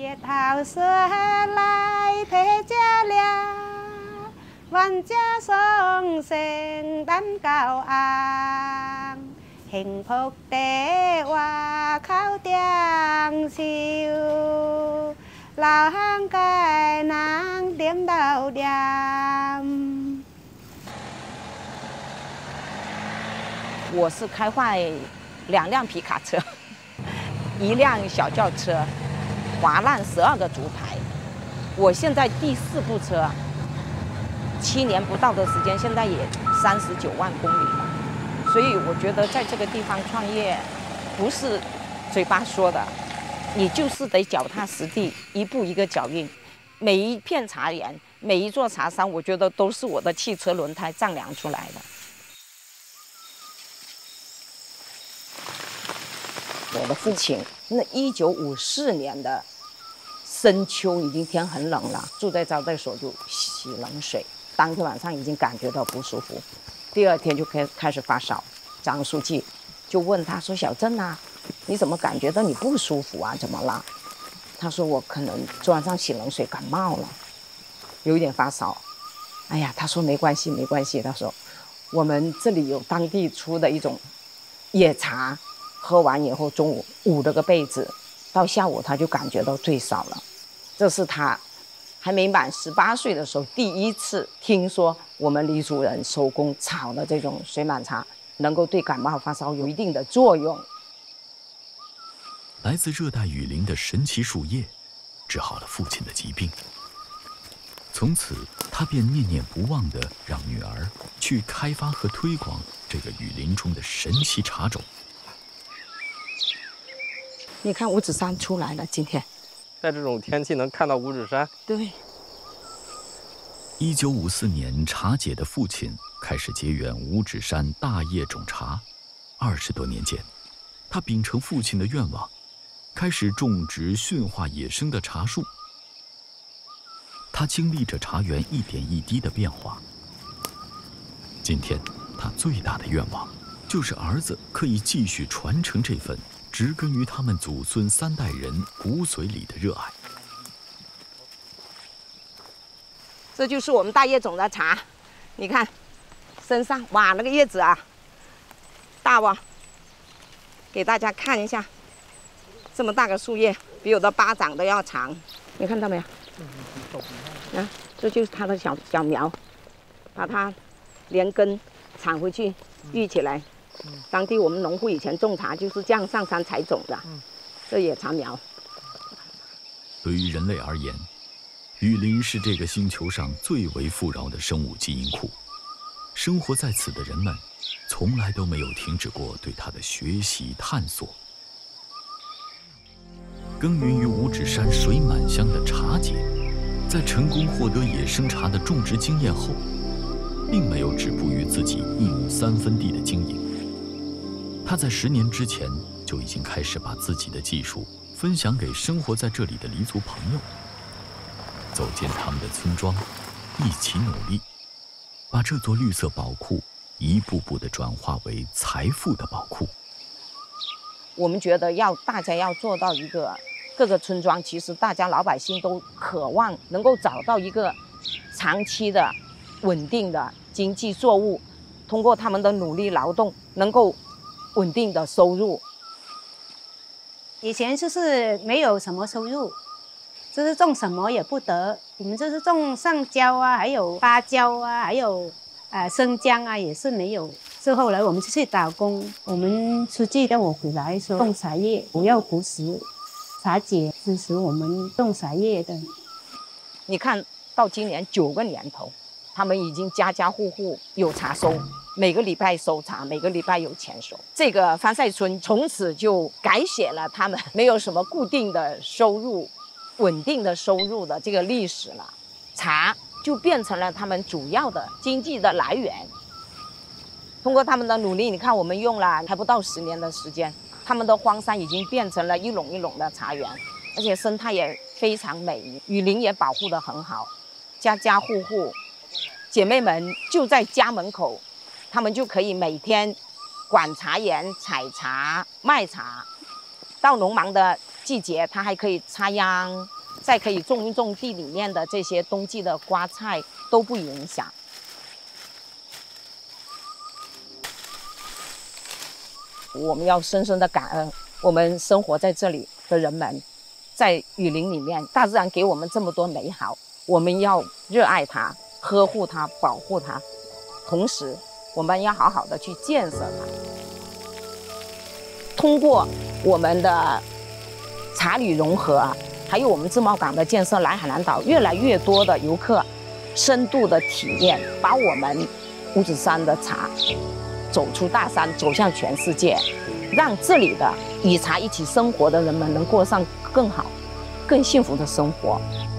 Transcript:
結後說來提家了，萬家雙成蛋糕昂，幸福的話口點笑，老漢該能點到點。 我是開壞2輛皮卡車，1輛小轎車，劃爛12個竹排。我現在第4部車，7年不到的時間，現在也39萬公里了。所以我覺得在這個地方創業，不是嘴巴說的，你就是得腳踏實地，一步一個腳印。每一片茶園，每一座茶山，我覺得都是我的汽車輪胎丈量出來的。我的父親，那1954年的深秋，已經天很冷了，住在招待所就洗冷水，當天晚上已經感覺到不舒服，第2天就開始發燒。張書記就問他說：“小鄭啊，你怎麼感覺到你不舒服啊？怎麼了？”他說：“我可能昨晚上洗冷水感冒了，有一點發燒。”哎呀，他說沒關係，沒關係。他說我們這裡有當地出的一種野茶。喝完以後，中午捂了個被子，到下午他就感覺到退燒了。這是他還沒滿18歲的時候第一次聽說我們黎族人手工炒的這種水滿茶能夠對感冒發燒有一定的作用。 來自熱帶雨林的神奇樹葉，治好了父親的疾病。從此，他便念念不忘地讓女兒去開發和推廣這個雨林中的神奇茶種。 你看五指山出來了，今天， 在這種天氣能看到五指山。 對。 1954年，茶姐的父親開始結緣五指山大葉種茶。20多年間，他秉承父親的願望，開始種植馴化野生的茶樹。他經歷着茶園一點一滴的變化。今天，他最大的願望，就是兒子可以繼續傳承這份植根於他們祖孫3代人骨髓裡的熱愛。 這就是我們大葉種的茶，你看，身上哇，那個葉子啊，大哇，給大家看一下，這麼大個樹葉，比我的巴掌都要長，你看到沒有？啊，這就是它的小苗，把它連根鏟回去，育起來。當地我們農戶以前種茶就是這樣上山採種的，這野茶苗。 對於人類而言，雨林是這個星球上最為富饒的生物基因庫。生活在此的人們，從來都沒有停止過對它的學習探索。耕耘於五指山水滿鄉的茶姐，在成功獲得野生茶的種植經驗後，並沒有止步於自己1畝3分地的經營。他在10年之前就已經開始把自己的技術分享給生活在這裡的黎族朋友，走進他們的村莊，一起努力，把這座綠色寶庫一步步地轉化為財富的寶庫。 我們覺得大家要做到一個各個村莊，其實大家老百姓都渴望能夠找到一個長期的、穩定的經濟作物，通過他們的努力勞動，能夠穩定的收入。 以前就是沒有什麼收入，就是種什麼也不得。我們就是種上蕉啊，還有芭蕉啊，還有生薑啊，也是沒有。之後來我們就去打工。我們書記帶我回來說，種茶葉不要孤食，茶姐支持我們種茶葉的。 你看到今年9個年頭，他們已經家家戶戶有茶收。每個禮拜收茶，每個禮拜有錢收。這個番賽村從此就改寫了他們沒有什麼固定的收入、穩定的收入的這個歷史了。茶就變成了他們主要的經濟的來源。通過他們的努力，你看我們用了還不到10年的時間，他們的荒山已經變成了一壟一壟的茶園，而且生態也非常美，雨林也保護得很好。家家戶戶，姐妹們就在家門口。他們就可以每天管茶園、採茶、賣茶。到農忙的季節，他還可以插秧、 再可以种一种地里面的这些冬季的瓜菜都不影响。我们要深深的感恩我们生活在这里的人们，在雨林里面，大自然给我们这么多美好，我们要热爱它、呵护它、保护它，同时我们要好好的去建设它。通过我们的茶旅融合，还有我们自贸港的建设，来海南岛越来越多的游客深度的体验，把我们五指山的茶走出大山，走向全世界，让这里的与茶一起生活的人们能过上更好、更幸福的生活。